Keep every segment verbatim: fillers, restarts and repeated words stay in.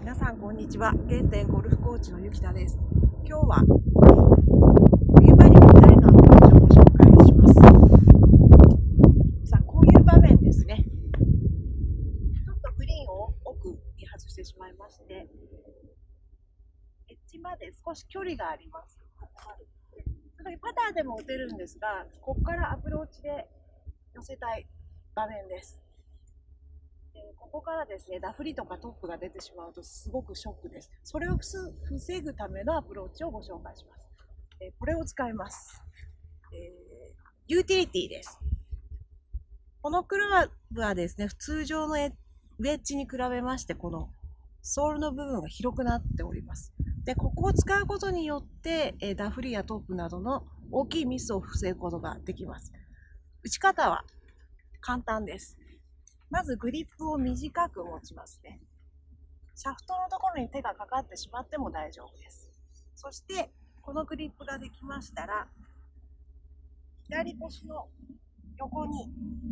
皆さんこんにちは。原点ゴルフコーチのゆきたです。今日は冬場にぴったりのアプローチをご紹介します。さあ、こういう場面ですね。ちょっとグリーンを奥に外してしまいまして、エッジまで少し距離があります。ここまで。それパターでも打てるんですが、ここからアプローチで寄せたい場面です。ここからですね、ダフりとかトップが出てしまうとすごくショックです。それを防ぐためのアプローチをご紹介します。これを使います。えー、ユーティリティです。このクラブはですね、通常のウェッジに比べまして、このソールの部分が広くなっております。で、ここを使うことによって、ダフりやトップなどの大きいミスを防ぐことができます。打ち方は簡単です。まずグリップを短く持ちますね。シャフトのところに手がかかってしまっても大丈夫です。そしてこのグリップができましたら、左腰の横に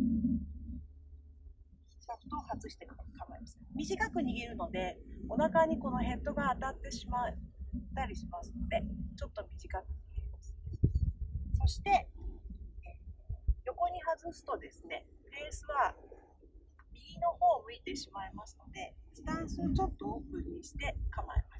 シャフトを外して構えます。短く握るのでお腹にこのヘッドが当たってしまったりしますので、ちょっと短く握ります。そして横に外すとですね、フェースは右の方を向いてしまいますので、スタンスをちょっとオープンにして構えます。